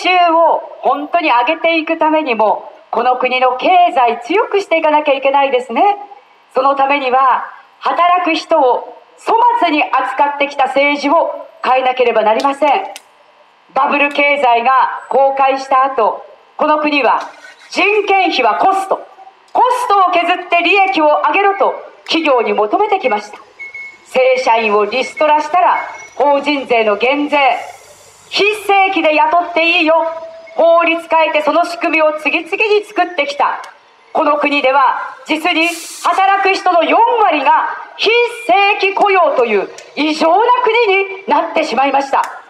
収を本当に上げていくためにも、この国の経済強くしていかなきゃいけないですね。そのためには働く人を粗末に扱ってきた政治を変えなければなりません。バブル経済が崩壊した後、この国は人件費はコストを削って利益を上げろと企業に求めてきました。正社員をリストラしたら法人税の減税、非正規で雇っていいよ、法律変えてその仕組みを次々に作ってきたこの国では、実に働く人の4割が非正規雇用という異常な国になってしまいました。